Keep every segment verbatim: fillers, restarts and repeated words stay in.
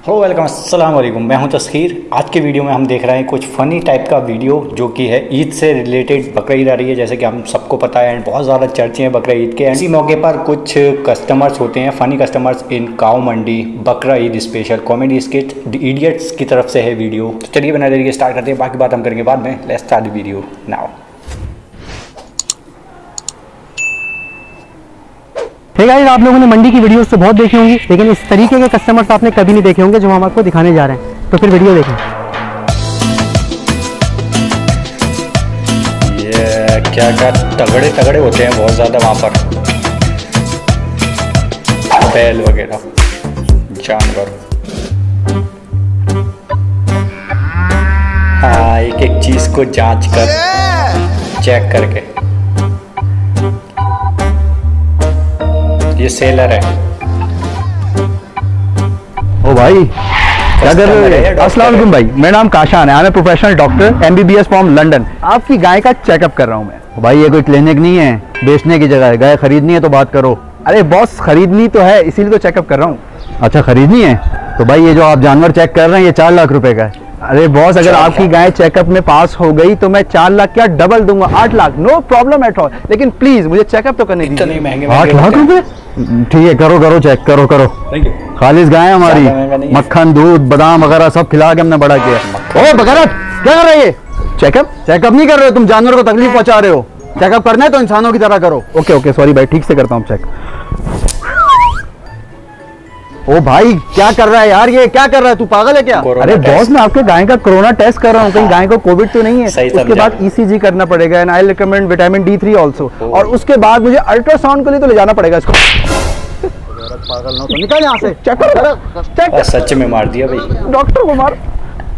Hello welcome अस्सलाम वालेकुम, मैं हूं तस्खीर। आज के वीडियो में हम देख रहे हैं कुछ फ़नी टाइप का वीडियो जो कि है ईद से रिलेटेड। बकरा ईद आ रही है जैसे कि हम सबको पता है, एंड बहुत ज़्यादा चर्चे हैं बकरा ईद के। इसी मौके पर कुछ कस्टमर्स होते हैं, फ़नी कस्टमर्स इन काऊ मंडी बकरा Eid special comedy skit idiots की तरफ से है वीडियो। तो चलिए बना देरिए स्टार्ट करते हैं, बाकी बात हम करेंगे बाद में। Let's start the video now. Hey guys, आप लोगों ने मंडी की वीडियोस तो बहुत देखी होंगी, लेकिन इस तरीके के कस्टमर्स आपने कभी नहीं देखे होंगे जो हम आपको दिखाने जा रहे हैं। तो फिर वीडियो देखें। ये क्या क्या तगड़े तगड़े होते हैं बहुत ज़्यादा वहाँ पर, बैल वगैरह जानवर। हाँ, एक एक चीज़ को जांच कर चेक करके। ये सेलर है। ओ भाई, क्या कर रहे हो? अस्सलाम वालेकुम भाई, मेरा नाम काशान है। I am professional doctor, MBBS from London. आपकी गाय का चेकअप कर रहा हूँ मैं। भाई ये कोई क्लिनिक नहीं है, बेचने की जगह है। गाय खरीदनी है तो बात करो। अरे बॉस, खरीदनी तो है, इसीलिए तो चेकअप कर रहा हूँ। अच्छा, खरीदनी है तो भाई ये जो आप जानवर चेक कर रहे हैं ये चार लाख रुपए का है। अरे बॉस, अगर आपकी गाय चेकअप में पास हो गई तो मैं चार लाख क्या डबल दूंगा, आठ lakh, no problem at all. लेकिन प्लीज मुझे चेकअप तो करने दीजिए। महंगे आठ लाख रुपए? ठीक है, करो करो चेक, करो करो। खालिस गाय हमारी, मक्खन दूध बादाम वगैरह सब खिला के हमने बड़ा किया। ओ बगैरत, क्या कर रहे हैं? चेकअप चेकअप नहीं कर रहे हो तुम, जानवर को तकलीफ पहुंचा रहे हो। चेकअप करना है तो इंसानों की तरह करो। ओके ओके, सॉरी भाई, ठीक से करता हूँ चेक। ओ भाई, क्या कर रहा है यार, ये क्या कर रहा है? तू पागल है क्या? अरे बॉस, मैं आपके गाय का कोरोना टेस्ट कर रहा हूँ, कहीं गाय को कोविड तो नहीं है। उसके बाद ईसीजी करना पड़ेगा, and I recommend vitamin D three also. और उसके बाद मुझे अल्ट्रासाउंड के लिए तो ले जाना पड़ेगा इसको। पागल ना तो निकल यहाँ से। चेक करो, चेक। सच में मार दिया भाई, डॉक्टर को मार।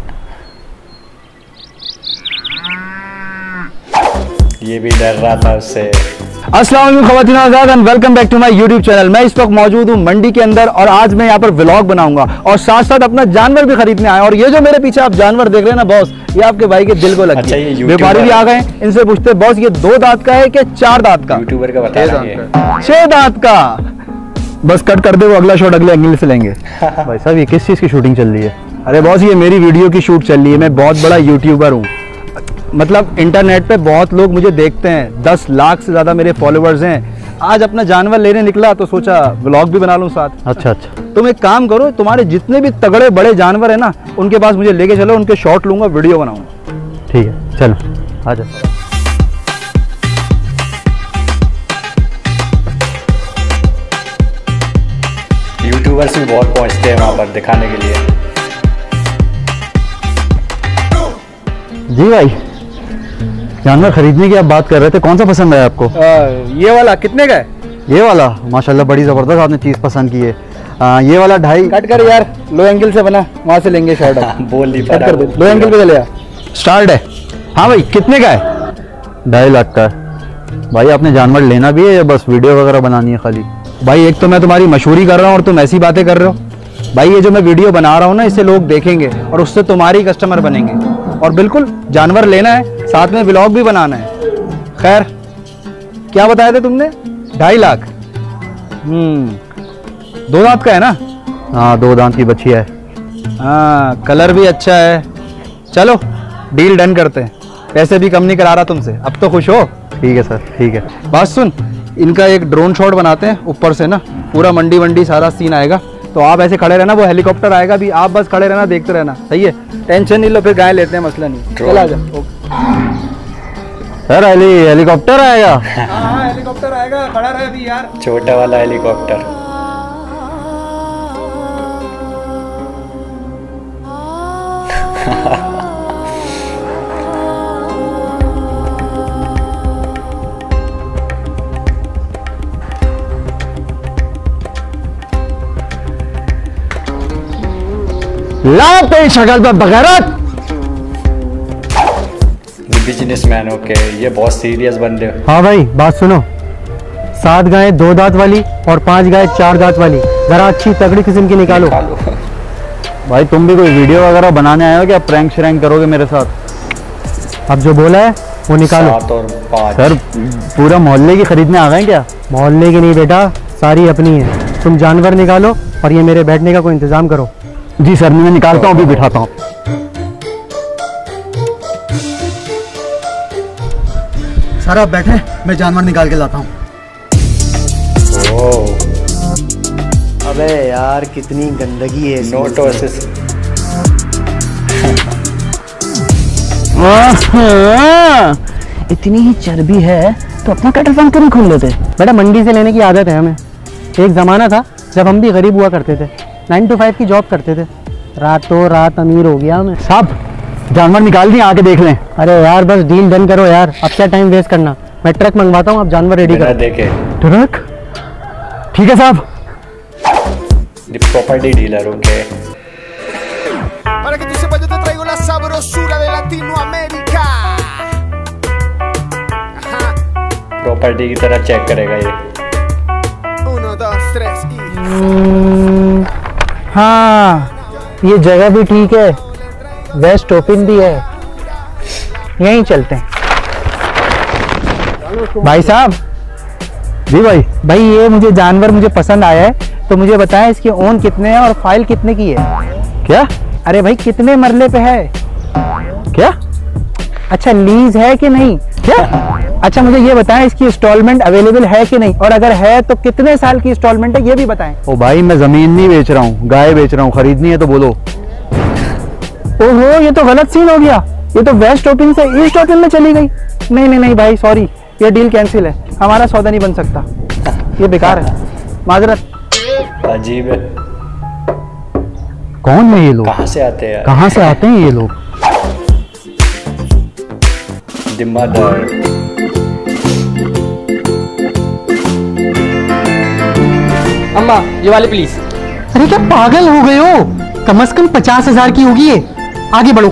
ये भी डर रहा था उससे। अस्सलाम वालेकुम ख़वातीन आज़ाद, and welcome back to my YouTube channel. मैं इस वक्त मौजूद हूँ मंडी के अंदर और आज मैं यहाँ पर व्लॉग बनाऊंगा और साथ साथ अपना जानवर भी खरीदने आया। और ये जो मेरे पीछे आप जानवर देख रहे हैं ना बॉस, ये आपके भाई के दिल को लग अच्छा, गया। व्यापारी भी आ गए, इनसे पूछते बॉस ये दो दांत का है कि चार दांत का? यूट्यूबर का बता रहा है, छह दांत का। बस कट कर दे, वो अगला शॉट अगले एंगल से लेंगे। भाई साहब, ये किस चीज की शूटिंग चल रही है? अरे बॉस, ये मेरी वीडियो की शूट चल रही है। मैं बहुत बड़ा यूट्यूबर हूँ, मतलब इंटरनेट पे बहुत लोग मुझे देखते हैं, दस लाख से ज्यादा मेरे फॉलोअर्स हैं। आज अपना जानवर लेने निकला तो सोचा व्लॉग भी बना लूं साथ। अच्छा अच्छा, तुम एक काम करो, तुम्हारे जितने भी तगड़े बड़े जानवर है ना, उनके पास मुझे लेके चलो, उनके शॉट लूंगा, वीडियो बनाऊंगा। ठीक है, चलो आ जाओ। यूट्यूबर्स भी बहुत पहुंचते हैं वहां पर दिखाने के लिए। जी भाई, जानवर खरीदने की आप बात कर रहे थे, कौन सा पसंद है आपको? आ, ये वाला कितने का है? ये वाला माशाल्लाह बड़ी जबरदस्त आपने चीज पसंद की है। आ, ये वाला ढाई। कट कर यार, लो एंगल से बना, वहां से लेंगे शॉट। बोल नहीं कट कर दे, लो एंगल पे चले। स्टार्ट है। हाँ भाई, कितने का है? ढाई लाख का है। भाई आपने जानवर लेना भी है या बस वीडियो वगैरह बनानी है खाली? भाई एक तो मैं तुम्हारी मशहूरी कर रहा हूँ और तुम ऐसी बातें कर रहे हो। भाई ये जो मैं वीडियो बना रहा हूँ ना, इससे लोग देखेंगे और उससे तुम्हारी कस्टमर बनेंगे। और बिल्कुल जानवर लेना है, साथ में व्लॉग भी बनाना है। खैर, क्या बताया था तुमने? ढाई लाख। हम्म, दो दांत का है ना? हाँ, दो दांत की बच्ची है। हाँ, कलर भी अच्छा है। चलो डील डन करते हैं, पैसे भी कम नहीं करा रहा तुमसे, अब तो खुश हो? ठीक है सर, ठीक है। बात सुन, इनका एक ड्रोन शॉट बनाते हैं ऊपर से ना, पूरा मंडी वंडी सारा सीन आएगा। तो आप ऐसे खड़े रहना, वो हेलीकॉप्टर आएगा भी, आप बस खड़े रहना, देखते रहना, सही है? टेंशन नहीं लो, फिर गाय लेते हैं, मसला नहीं। चला जाओ सर। हेली हेलीकॉप्टर आएगा? हाँ, हेलीकॉप्टर आएगा, खड़ा रहे अभी यार। छोटा वाला हेलीकॉप्टर। लाओ तेरी शक्ल पे बगैरत। बिजनेसमैन ओके, ये बहुत सीरियस बंदे। हाँ भाई, बात सुनो, सात गायें दो दांत वाली और पांच गायें चार दांत वाली, जरा अच्छी तगड़ी किस्म की निकालो। निकालो। भाई तुम भी कोई वीडियो वगैरह बनाने आए हो क्या? प्रैंक श्रैंक करोगे मेरे साथ? अब जो बोला है वो निकालो। सात और पाँच। सर पूरा मोहल्ले की खरीदने आ गए क्या? मोहल्ले की नहीं बेटा, सारी अपनी है। तुम जानवर निकालो और ये मेरे बैठने का कोई इंतजाम करो। जी सर, मैं निकालता हूँ, अभी बिठाता हूँ। सर आप बैठे, मैं जानवर निकाल के लाता हूँ। अबे यार कितनी गंदगी है। नोट इतनी ही चर्बी है तो अपना पेट्रोल पंप क्यों खोल लेते? बेटा मंडी से लेने की आदत है हमें। एक ज़माना था जब हम भी गरीब हुआ करते थे, नाइन टू फाइव की जॉब करते थे, रातों रात अमीर हो गया मैं। साहब जानवर निकाल दिए, आके देख लें। अरे यार बस डील डन करो यार, अब क्या टाइम वेस्ट करना। मैं ट्रक मंगवाता हूँ, आप जानवर रेडी करो। देखे ट्रक ठीक है साहब। Property dealer okay. Para que tú sepas, yo te traigo la sabrosura de Latinoamérica. Property की तरह चेक करेगा ये। Uno, dos, tres y. हाँ ये जगह भी ठीक है, वेस्ट ओपन भी है, यहीं चलते हैं। भाई साहब। जी भाई। भाई ये मुझे जानवर मुझे पसंद आया है, तो मुझे बताएं इसके ओन कितने हैं और फाइल कितने की है? क्या? अरे भाई कितने मरले पे है? क्या? अच्छा लीज है कि नहीं? क्या? अच्छा मुझे ये बताएं इसकी इंस्टॉलमेंट अवेलेबल है कि नहीं, और अगर है तो कितने साल की इंस्टॉलमेंट है ये भी बताएं। ओ भाई मैं जमीन नहीं बेच रहा हूँ, गाय बेच रहा हूँ, खरीदनी है तो बोलो। ओहो ये तो गलत सीन हो गया, ये तो वेस्ट ओपन से ईस्ट ओपन में चली गई। नहीं नहीं नहीं भाई सॉरी, ये डील कैंसिल है, हमारा सौदा नहीं बन सकता, ये बेकार है, माजरत। अजीब है। कौन है ये लोग? कहाँ से आते हैं? कहाँ से आते हैं ये लोग? दिमागदार। अम्मा ये वाले प्लीज। अरे क्या पागल हो गए हो? कम से कम पचास हजार की होगी ये, आगे बढ़ो।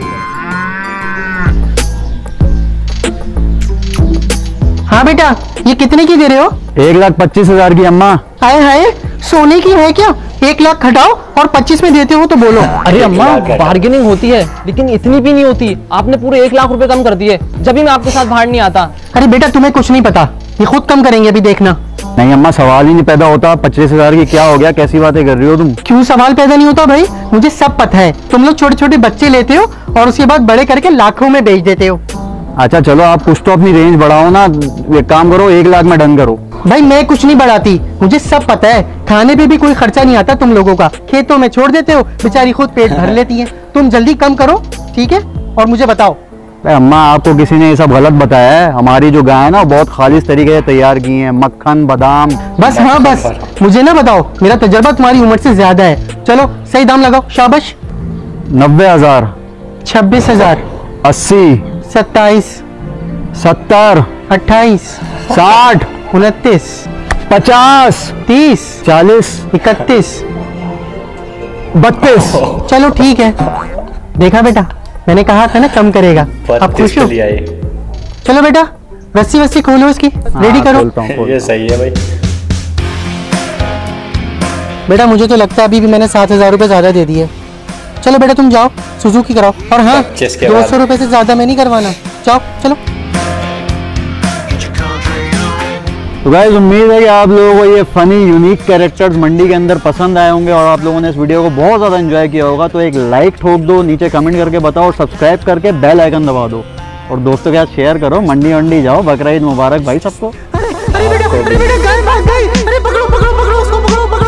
हाँ बेटा ये कितने की दे रहे हो? एक लाख पच्चीस हजार की अम्मा। हाय हाय सोने की है क्या? एक लाख घटाओ और पच्चीस में देते हो तो बोलो। अरे अम्मा बार्गेनिंग होती है लेकिन इतनी भी नहीं होती, आपने पूरे एक लाख रुपए कम कर दिए, जब भी मैं आपके साथ बाहर नहीं आता। अरे बेटा तुम्हें कुछ नहीं पता, ये खुद कम करेंगे अभी देखना। नहीं अम्मा सवाल ही नहीं पैदा होता, पच्चीस हजार की क्या हो गया, कैसी बातें कर रही हो तुम? क्यों सवाल पैदा नहीं होता भाई, मुझे सब पता है। तुम लोग छोटे छोटे बच्चे लेते हो और उसके बाद बड़े करके लाखों में बेच देते हो। अच्छा चलो आप कुछ तो अपनी रेंज बढ़ाओ ना, एक काम करो एक लाख में डन करो। भाई मैं कुछ नहीं बढ़ाती, मुझे सब पता है, खाने पे भी कोई खर्चा नहीं आता तुम लोगों का, खेतों में छोड़ देते हो, बेचारी खुद पेट भर लेती है। तुम जल्दी कम करो ठीक है, और मुझे बताओ। अम्मा आपको किसी ने ये सब गलत बताया है, हमारी जो गाय है ना बहुत खालिश तरीके से तैयार की है, मक्खन बादाम। बस हाँ बस मुझे ना बताओ, मेरा तजर्बा तुम्हारी उम्र से ज्यादा है। चलो सही दाम लगाओ, शाबाश। नब्बे हजार छब्बीस हजार अस्सी सत्ताईस सत्तर अट्ठाईस साठ उनतीस पचास तीस चालीस इकतीस बत्तीस। चलो ठीक है, देखा बेटा मैंने कहा था ना कम करेगा। अब खुश हो? चलो बेटा रस्सी वस्सी खोलो इसकी, रेडी करो। खोलता हूं, खोलता हूं। ये सही है भाई। बेटा मुझे तो लगता है अभी भी मैंने सात हजार रुपये ज्यादा दे दिए। चलो बेटा तुम जाओ सुजुकी कराओ, और हाँ दो सौ रुपये से ज्यादा मैं नहीं करवाना, जाओ चलो। तो गाइस उम्मीद है कि आप लोगों को ये फनी यूनिक कैरेक्टर्स मंडी के अंदर पसंद आए होंगे और आप लोगों ने इस वीडियो को बहुत ज़्यादा एंजॉय किया होगा। तो एक लाइक ठोक दो, नीचे कमेंट करके बताओ और सब्सक्राइब करके बेल आइकन दबा दो और दोस्तों के साथ शेयर करो। मंडी वंडी जाओ, बकरा ईद मुबारक भाई सबको। अरे बेटा अरे बेटा गाय भाग गई, अरे पकड़ो पकड़ो पकड़ो उसको, पकड़ो पकड़ो।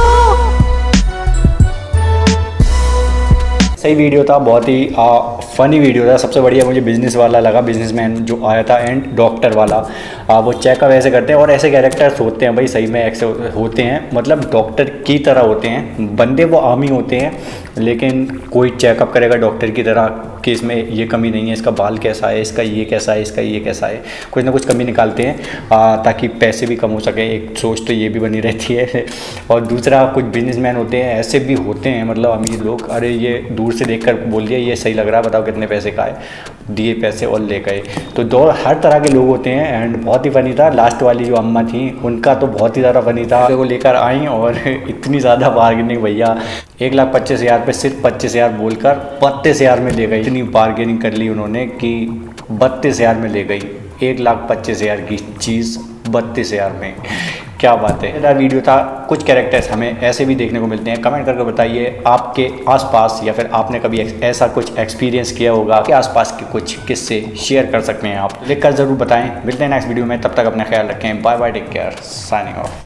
सही वीडियो था, बहुत ही फ़नी वीडियो था। सबसे बढ़िया मुझे बिजनेस वाला लगा, बिजनेसमैन जो आया था, एंड डॉक्टर वाला। आ, वो चेकअप ऐसे करते हैं और ऐसे कैरेक्टर्स होते हैं भाई, सही में ऐसे होते हैं, मतलब डॉक्टर की तरह होते हैं। बंदे वो आम ही होते हैं लेकिन कोई चेकअप करेगा डॉक्टर की तरह कि इसमें ये कमी नहीं है, इसका बाल कैसा है, इसका ये कैसा है, इसका ये कैसा है, कुछ ना कुछ कमी निकालते हैं आ, ताकि पैसे भी कम हो सके। एक सोच तो ये भी बनी रहती है। और दूसरा कुछ बिजनेसमैन होते हैं ऐसे भी होते हैं, मतलब अमीर लोग, अरे ये दूर से देखकर बोल दिया ये सही लग रहा है, बताओ कितने पैसे का है, दिए पैसे और ले गए। तो दो हर तरह के लोग होते हैं एंड बहुत ही फनी था। लास्ट वाली जो अम्मा थी उनका तो बहुत ही ज़्यादा फनी था, वो लेकर आई और इतनी ज़्यादा बार्गेनिंग, भैया एक लाख पच्चीस हज़ार पे सिर्फ पच्चीस हज़ार बोलकर बत्तीस हज़ार में ले गई। इतनी बार्गेनिंग कर ली उन्होंने कि बत्तीस हज़ार में ले गई, एक लाख पच्चीस हज़ार की चीज़ बत्तीस हज़ार में। क्या क्या बात है, मेरा वीडियो था। कुछ कैरेक्टर्स हमें ऐसे भी देखने को मिलते हैं। कमेंट करके बताइए आपके आसपास या फिर आपने कभी ऐसा कुछ एक्सपीरियंस किया होगा कि आसपास के कुछ किस्से शेयर कर सकते हैं आप, लिखकर ज़रूर बताएं। मिलते हैं नेक्स्ट वीडियो में, तब तक अपना ख्याल रखें। Bye bye, take care, signing of.